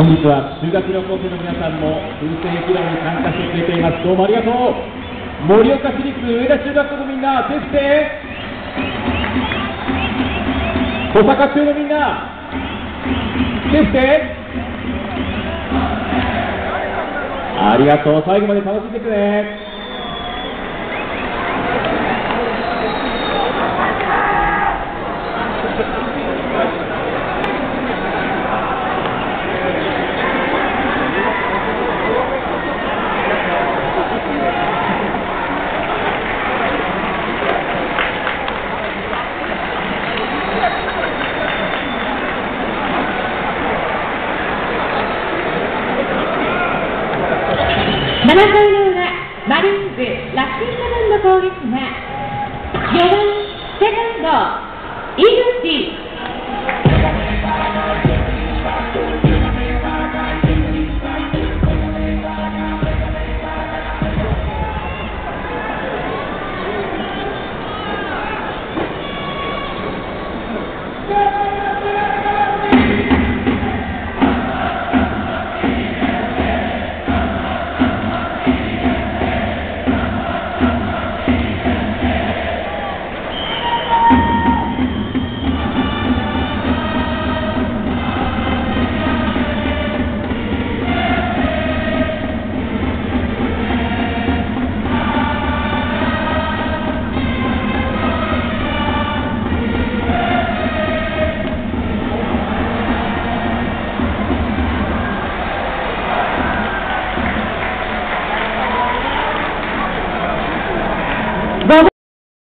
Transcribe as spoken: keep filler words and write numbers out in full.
本日は修学旅行生の皆さんも風船披露に参加してくれています。どうもありがとう。盛岡市立上田中学校のみんな、手振って。小坂中のみんな、手振って。ありがとう。最後まで楽しんでくれ。 ななかいの裏、マリーンズラッキーセブンの攻撃がよばんセカンド井口